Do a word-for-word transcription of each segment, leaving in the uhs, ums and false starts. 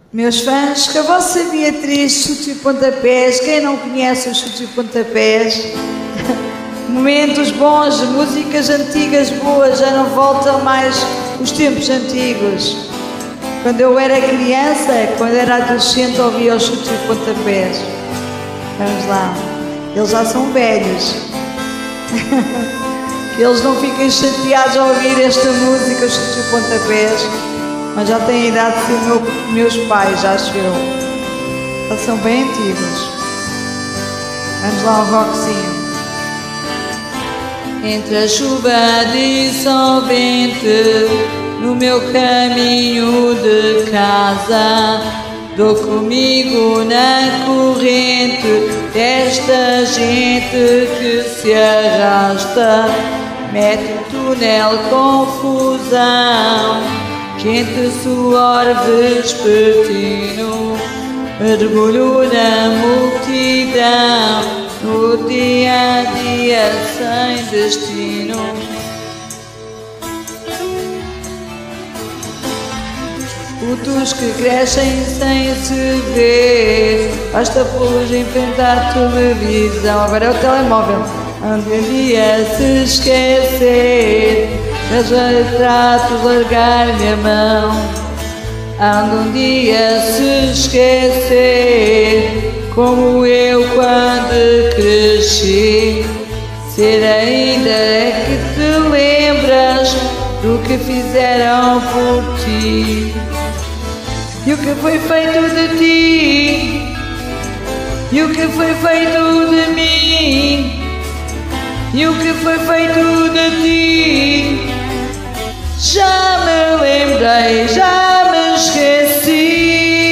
Meus fãs, que a vossa Beatriz Chutes e Pontapés, quem não conhece os Chutes e Pontapés, momentos bons, músicas antigas boas, já não voltam mais os tempos antigos. Quando eu era criança, quando era adolescente, ouvia os Chutes e Pontapés. Vamos lá, eles já são velhos. Que eles não fiquem chateados ao ouvir esta música, os Chutes e Pontapés. Mas já têm a idade de ser meu, meus pais, já acho eu. Eles são bem antigos. Vamos lá ao rockzinho. Entre a chuva dissolvente no meu caminho de casa, dou comigo na corrente desta gente que se arrasta, mete túnel confusão, quente suor vespertino, mergulho na multidão, no dia a dia sem destino. Putos que crescem sem se ver, basta pô-los enfrentar a televisão. Agora é o telemóvel, onde um dia se esquecer, meus retratos largar-me a mão. Ando um dia se esquecer, como eu quando cresci, ser ainda é que te lembras do que fizeram por ti. E o que foi feito de ti, e o que foi feito de mim, e o que foi feito de ti. Já me lembrei, já me esqueci.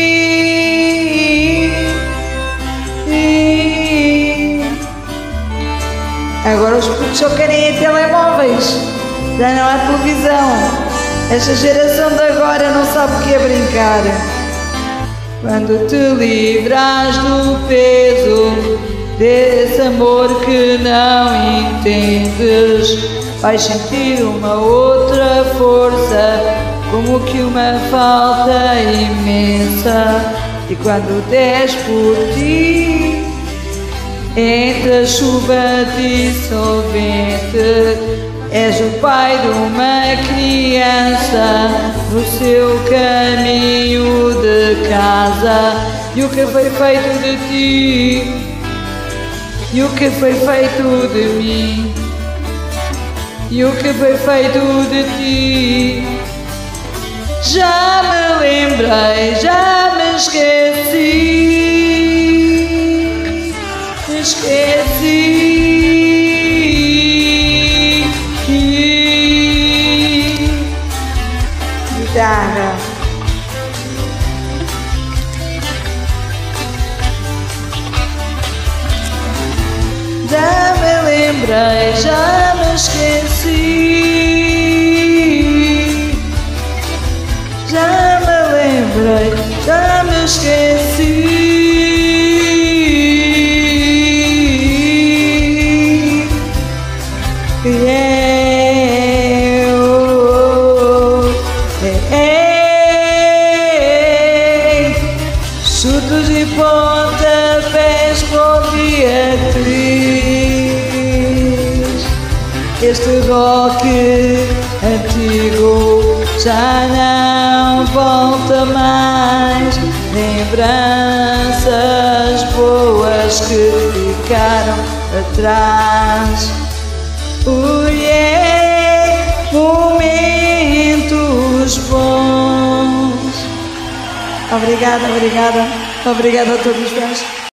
Agora os putos só querem ir telemóveis, já não há televisão. Esta geração de agora não sabe o que é brincar. Quando te livras do peso desse amor que não entendes, vais sentir uma outra força, como que uma falta imensa. E quando des por ti, entre a chuva dissolvente, és o pai de uma criança no seu caminho de casa. E o que foi feito de ti, e o que foi feito de mim, e o que foi feito de ti. Já me lembrei, já me esqueci, me esqueci. Guitarra. Já me lembrei, já me esqueci. Já me lembrei, já me esqueci. Chutos e pontapés com Beatriz. Este rock antigo já não volta mais. Lembranças boas que ficaram atrás. Oh yeah, momentos bons. Obrigada, obrigada, obrigada a todos os fãs.